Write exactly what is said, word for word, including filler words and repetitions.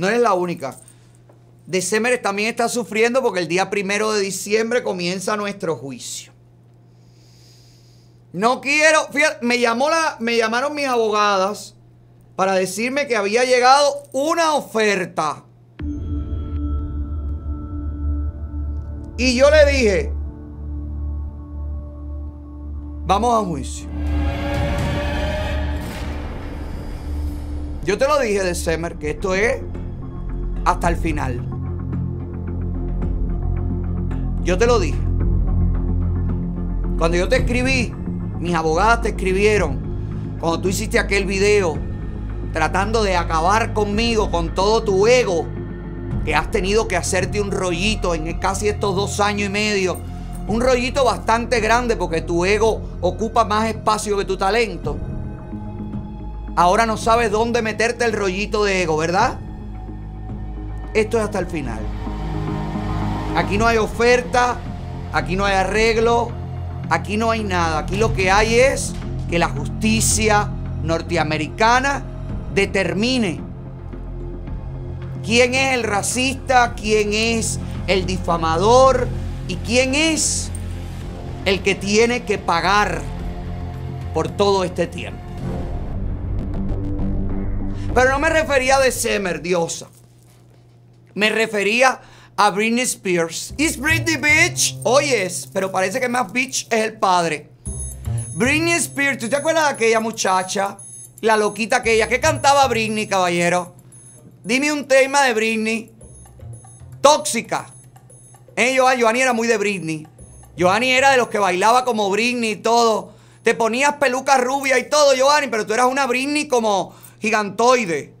No eres la única. December también está sufriendo porque el día primero de diciembre comienza nuestro juicio. No quiero, fíjate, me llamó la, me llamaron mis abogadas para decirme que había llegado una oferta. Y yo le dije, vamos a juicio. Yo te lo dije, December, que esto es hasta el final. Yo te lo dije. Cuando yo te escribí, mis abogadas te escribieron, cuando tú hiciste aquel video tratando de acabar conmigo, con todo tu ego, que has tenido que hacerte un rollito en casi estos dos años y medio, un rollito bastante grande porque tu ego ocupa más espacio que tu talento. Ahora no sabes dónde meterte el rollito de ego, ¿verdad? Esto es hasta el final. Aquí no hay oferta, aquí no hay arreglo, aquí no hay nada. Aquí lo que hay es que la justicia norteamericana determine quién es el racista, quién es el difamador y quién es el que tiene que pagar por todo este tiempo. Pero no me refería a December, diosa. Me refería a Britney Spears. ¿Es Britney bitch? Oh, yes, pero parece que más bitch es el padre. Britney Spears, ¿tú te acuerdas de aquella muchacha? La loquita aquella. ¿Qué cantaba Britney, caballero? Dime un tema de Britney. Tóxica. Eh, Giovanni era muy de Britney. Giovanni era de los que bailaba como Britney y todo. Te ponías peluca rubia y todo, Giovanni, pero tú eras una Britney como gigantoide.